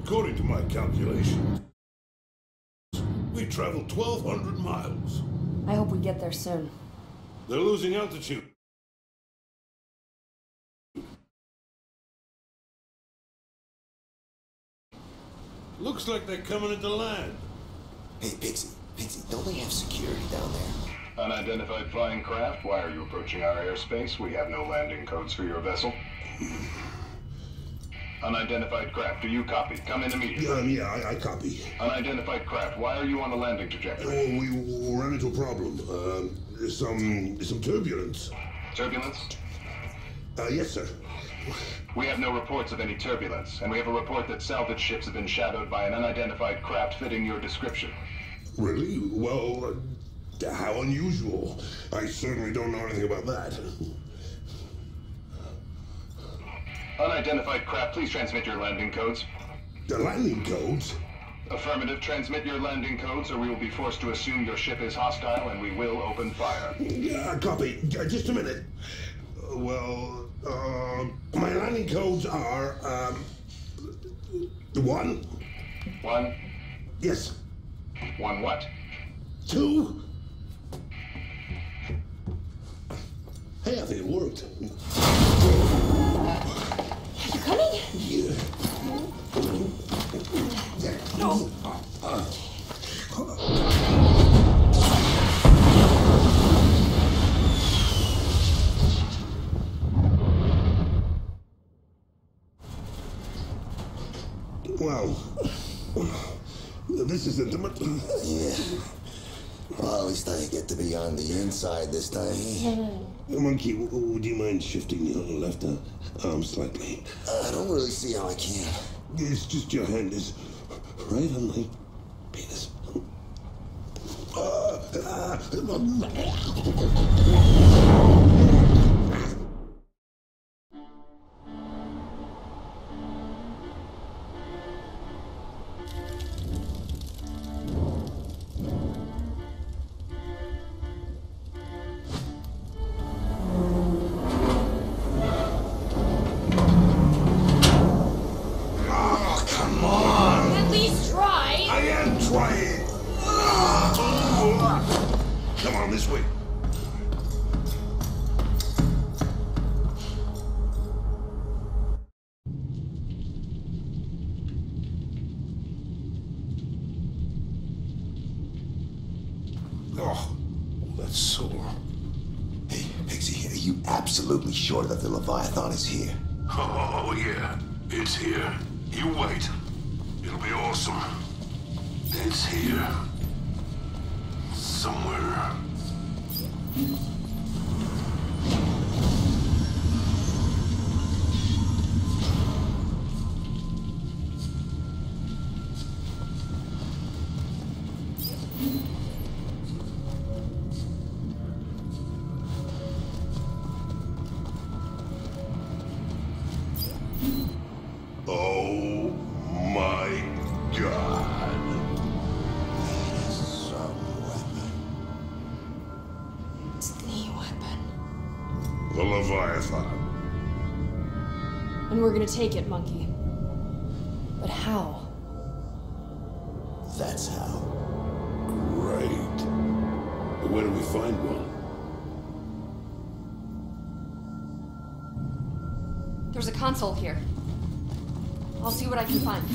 According to my calculations, we traveled 1,200 miles. I hope we get there soon. They're losing altitude. Looks like they're coming into land. Hey, Pixie, don't they have security down there? Unidentified flying craft, why are you approaching our airspace? We have no landing codes for your vessel. Unidentified craft, do you copy? Come in immediately. Yeah, I copy. Unidentified craft, why are you on the landing trajectory? Oh, we ran into a problem. Some turbulence. Turbulence? Yes, sir. We have no reports of any turbulence, and we have a report that salvage ships have been shadowed by an unidentified craft fitting your description. Really? Well, how unusual. I certainly don't know anything about that. Unidentified craft, please transmit your landing codes. The landing codes? Affirmative, transmit your landing codes, or we will be forced to assume your ship is hostile, and we will open fire. Copy. Just a minute. My landing codes are, 1. 1? Yes. 1 what? 2. Hey, I think it worked. You coming? Yeah. No. Wow. This is intimate. Yeah. Well, at least I get to be on the inside this time. Monkey, would you mind shifting your left arm slightly? I don't really see how I can. It's just your hand is right on my penis. Come on, this way. Oh, that's sore. Hey, Pixie, are you absolutely sure that the Leviathan is here? Oh, yeah. It's here. You wait. It'll be awesome. It's here. Somewhere. Oh my God. That is some weapon. It's the weapon. The Leviathan. And we're gonna take it, Monkey. But how? That's how. Great. But where do we find one? There's a console here. I'll see what I can find.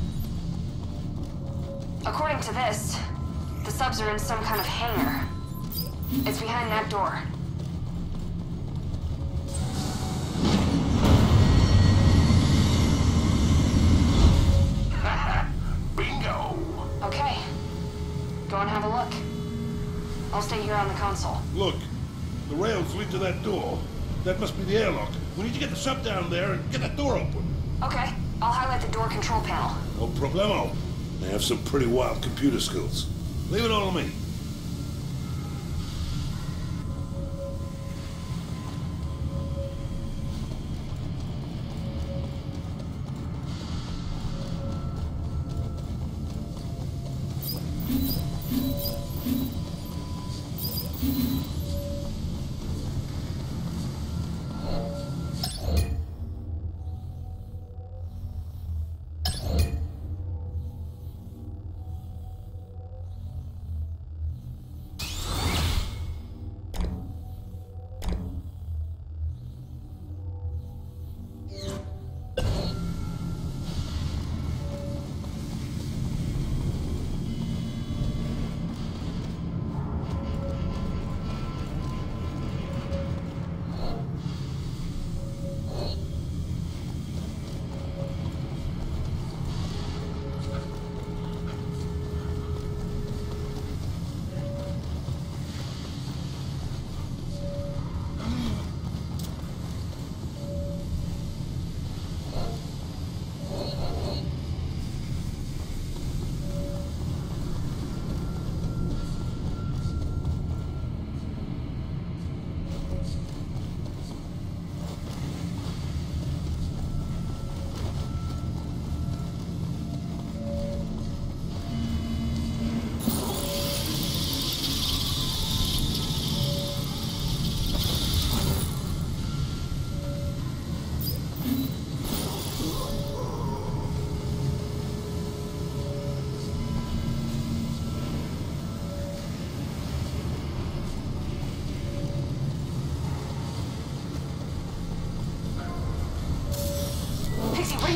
According to this, the subs are in some kind of hangar. It's behind that door. Bingo! Okay. Go and have a look. I'll stay here on the console. Look, the rails lead to that door. That must be the airlock. We need to get the sub down there and get that door open. Okay. I'll highlight the door control panel. No problemo. They have some pretty wild computer skills. Leave it all to me.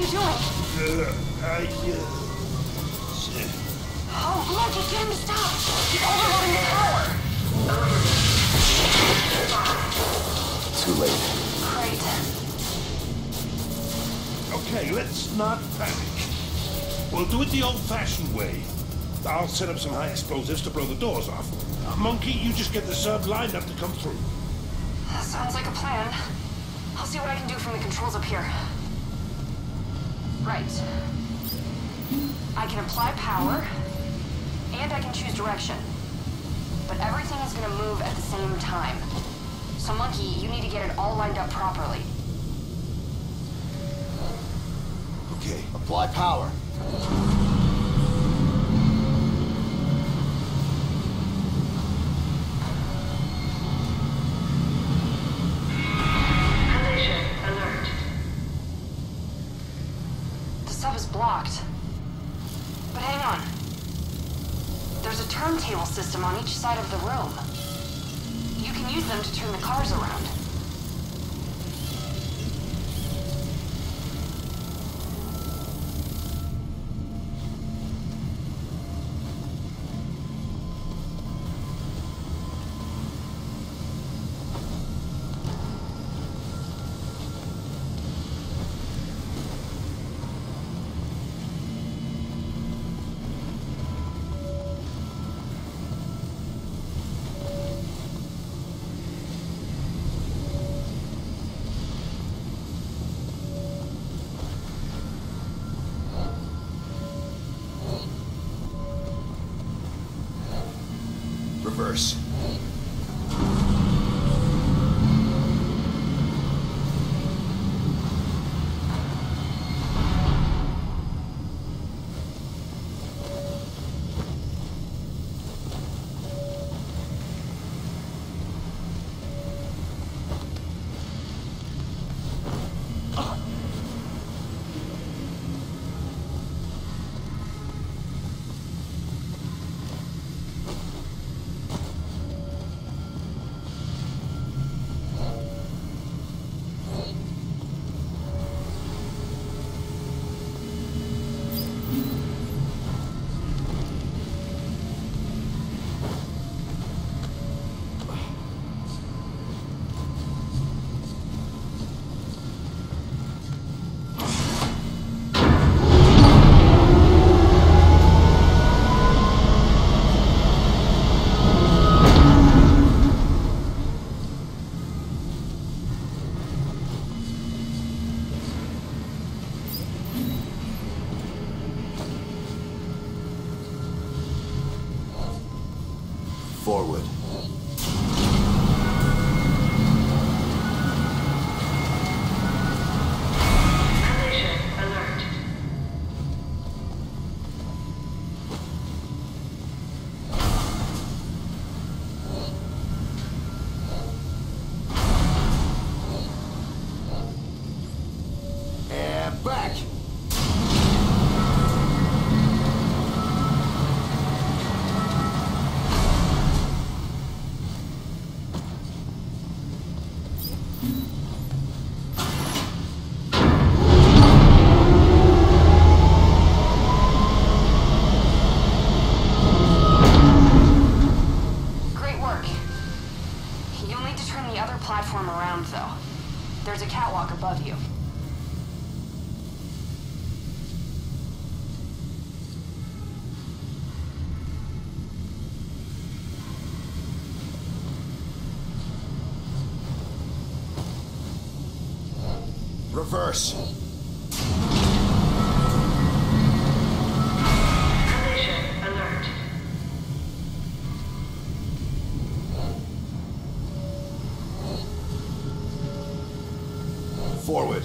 you doing? Oh, look, he's getting to stop. He's overloading the power. Too late. Great. Okay, let's not panic. We'll do it the old-fashioned way. I'll set up some high explosives to blow the doors off. Monkey, you just get the sub lined up to come through. Sounds like a plan. I'll see what I can do from the controls up here. Right. I can apply power, and I can choose direction. But everything is gonna move at the same time. So Monkey, you need to get it all lined up properly. Okay, apply power. Blocked. But hang on. There's a turntable system on each side of the room. You can use them to turn the cars around. Reverse. Forward. Collision alert. And back. Great work. You'll need to turn the other platform around, though. There's a catwalk above you. Reverse. Collision alert. Forward.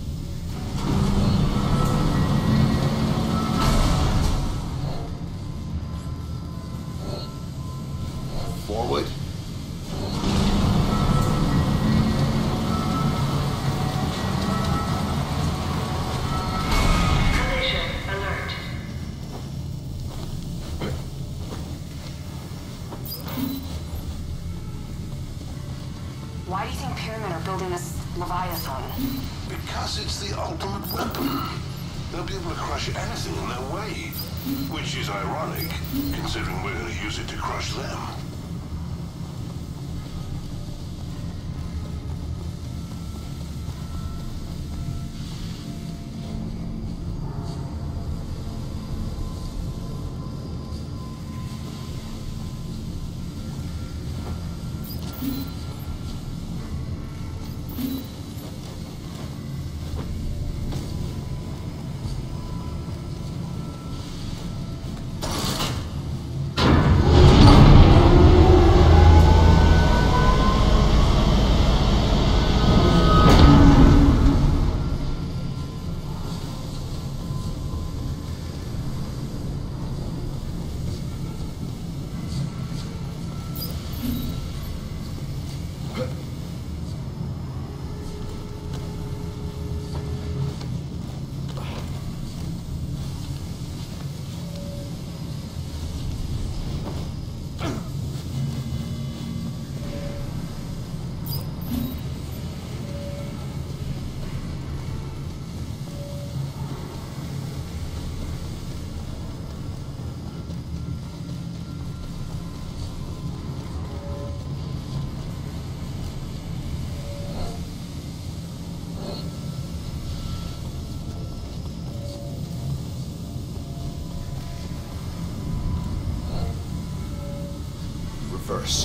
Forward. Collision alert. Why do you think Pyramid are building this Leviathan? Because it's the ultimate weapon. they'll be able to crush anything in their way. Which is ironic, considering we're going to use it to crush them. Reverse.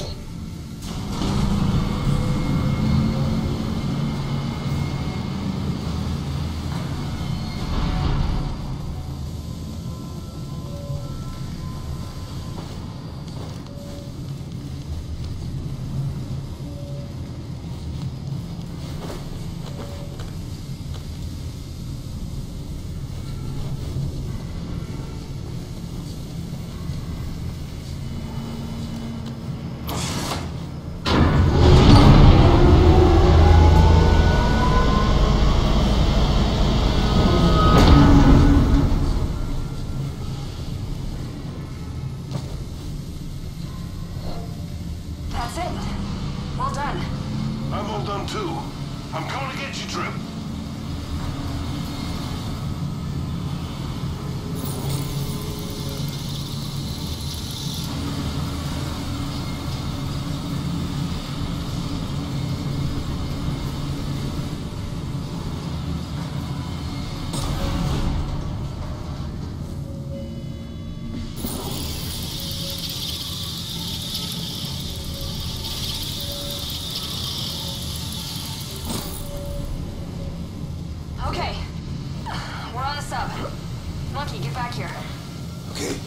Get back here. Okay.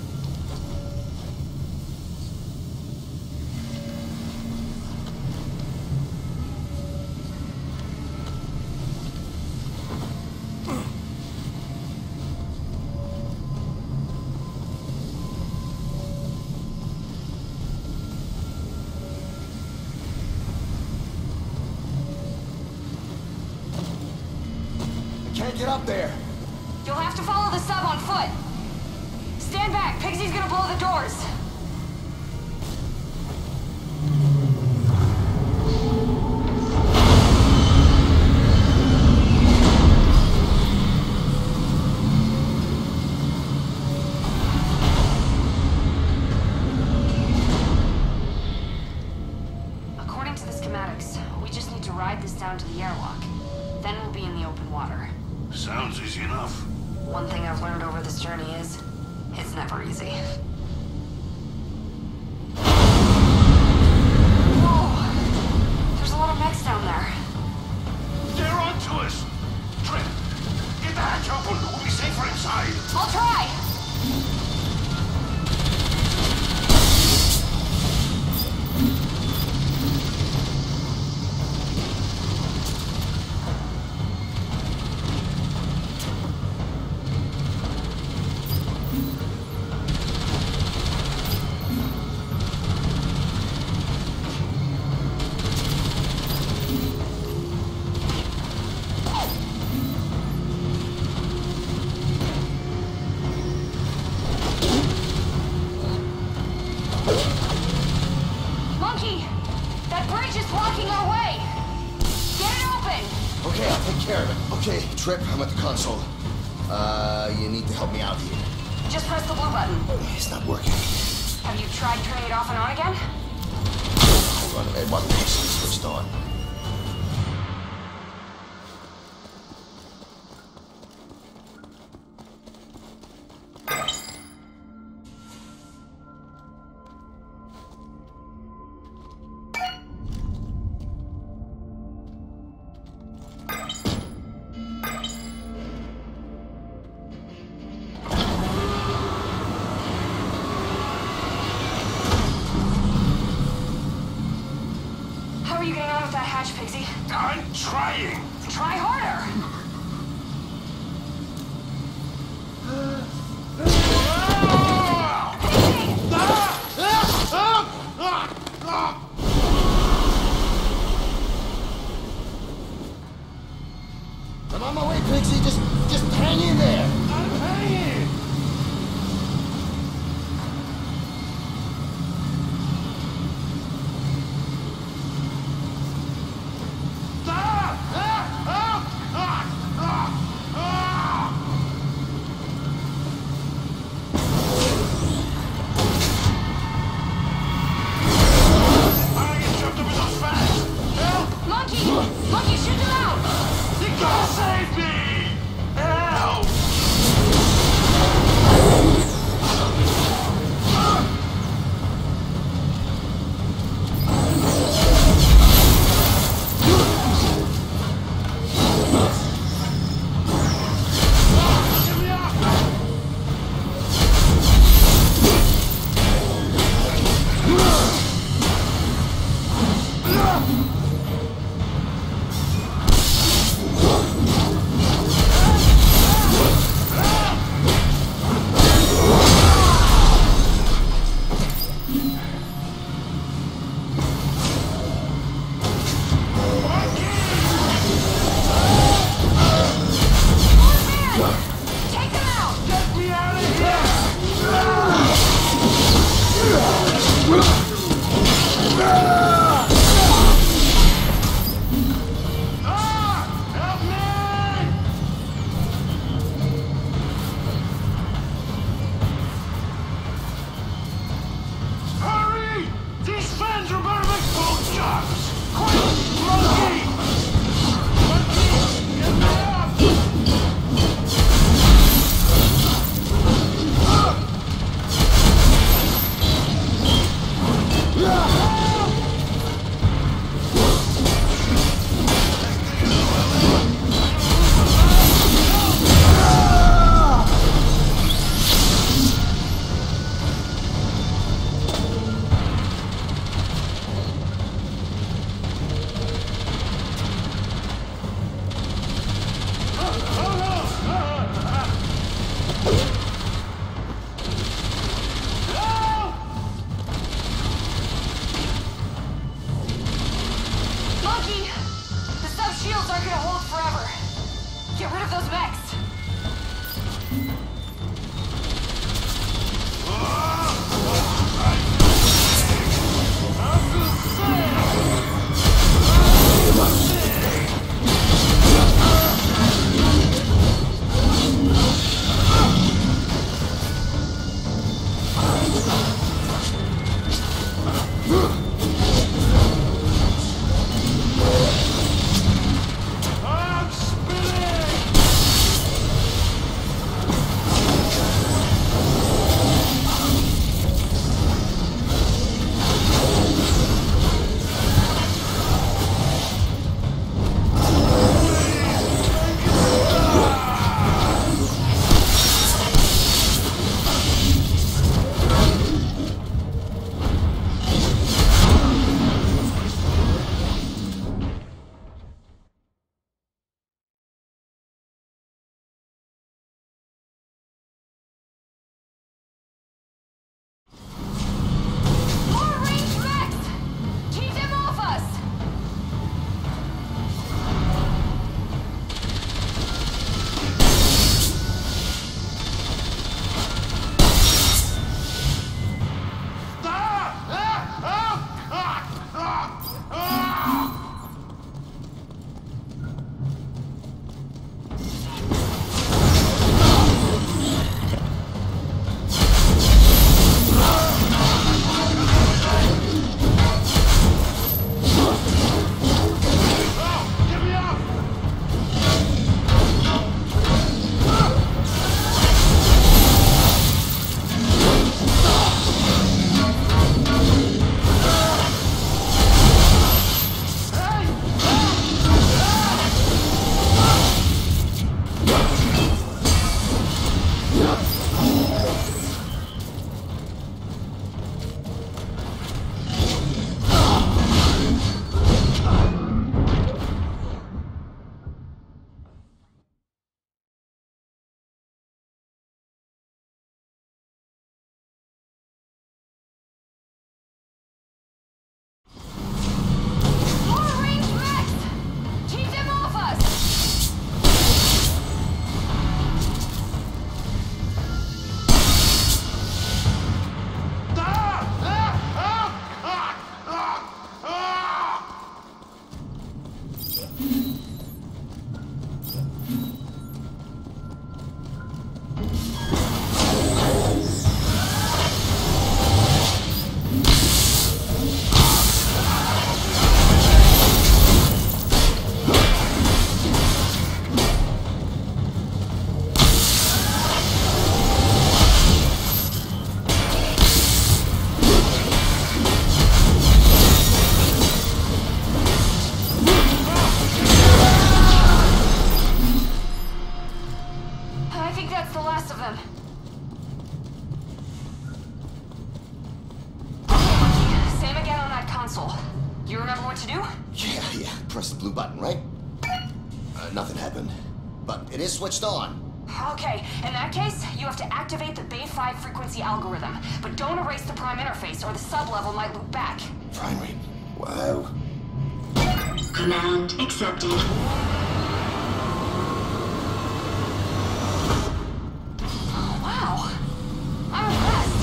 I can't get up there. You'll have to follow the sub on foot. Stand back. Pixie's gonna blow the doors. According to the schematics, we just need to ride this down to the airlock. Then we'll be in the open water. Sounds easy enough. One thing I've learned over this journey is, it's never easy. Whoa! There's a lot of mechs down there. They're onto us! Trip, get the hatch open! We'll be safer inside! I'll try! Okay, I'll take care of it. Okay, Trip, I'm at the console. You need to help me out here. Just press the blue button. It's not working. Have you tried turning it off and on again? Hold on a minute, my PC is switched on. I'm trying! Try harder! I'm on my way, Pixie. Just hang in there. I'm hanging! Monkey, shoot him out! You gotta save me! Help! You remember what to do? Yeah. Press the blue button, right? Nothing happened. But it is switched on. Okay, in that case, you have to activate the Bay 5 frequency algorithm. But don't erase the prime interface, or the sub-level might loop back. Primary. Wow. Command accepted. Oh, wow. I'm impressed.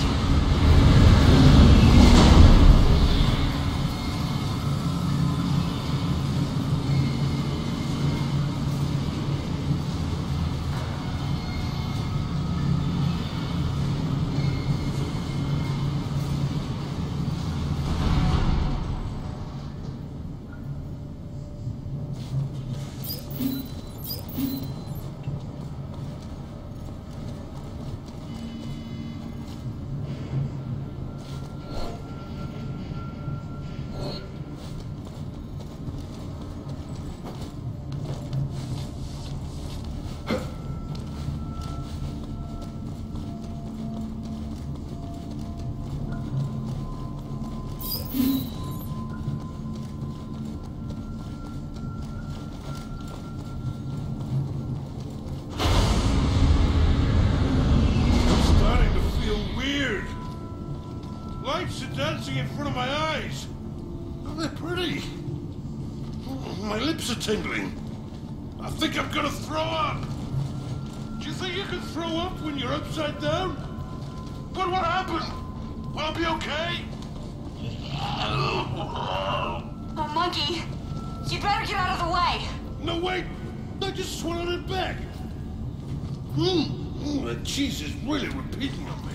Lights are dancing in front of my eyes. Oh, they're pretty. Oh, my lips are tingling. I think I'm gonna throw up. Do you think you can throw up when you're upside down? But what happened? Will I be okay? Oh, Monkey! You'd better get out of the way! No, wait! I just swallowed it back. The cheese is really repeating on me.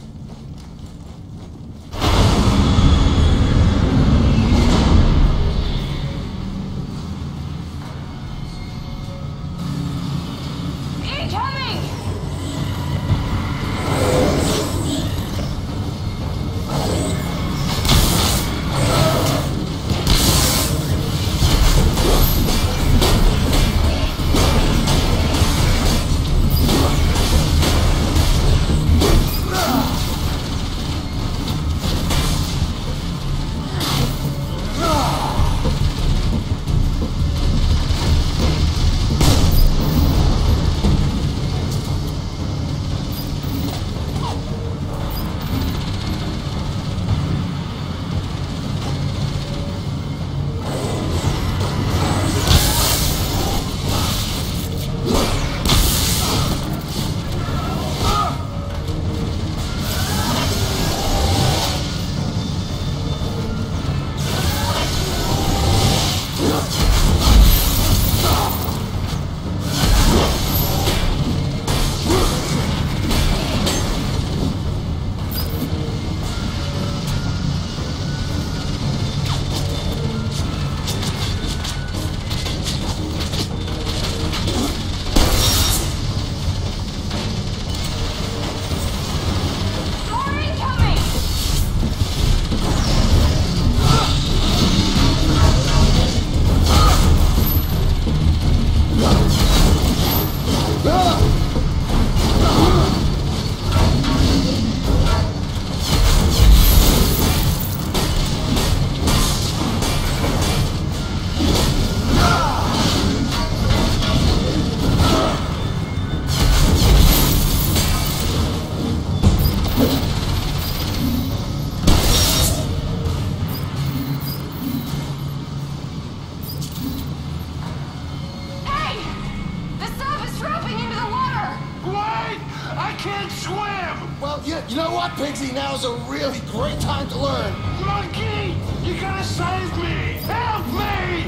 You know what, Pigsy? Now's a really great time to learn. Monkey! You gotta save me! Help me!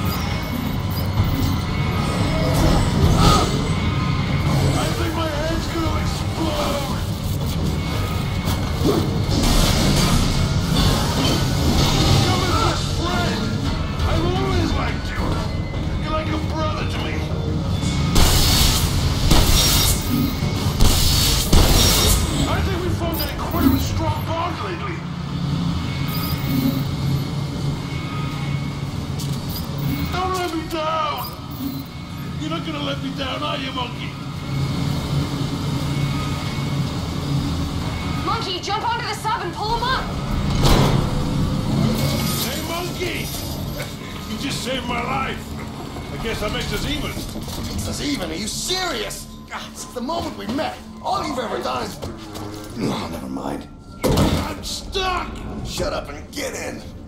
I think my head's gonna explode! You're my best friend! I've always liked you! You're like a brother to me! I think we formed an incredibly strong bond lately. Don't let me down! You're not gonna let me down, are you, Monkey? Monkey, jump onto the sub and pull him up! Hey, Monkey! monkey! You just saved my life. I guess that makes us even. Makes us even? Are you serious? God, since the moment we met, all you've ever done is... Oh, never mind. I'm stuck! Shut up and get in.